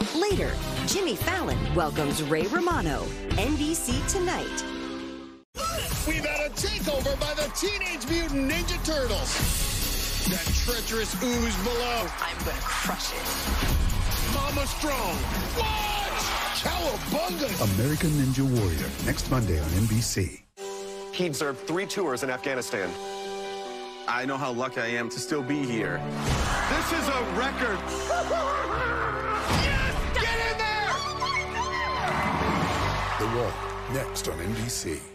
Later, Jimmy Fallon welcomes Ray Romano. NBC Tonight. We've had a takeover by the Teenage Mutant Ninja Turtles. That treacherous ooze below. I'm gonna crush it. Mama Strong. What? Cowabunga. American Ninja Warrior, next Monday on NBC. He'd served 3 tours in Afghanistan. I know how lucky I am to still be here. This is a record. Yes! Get in there! The Wall, next on NBC.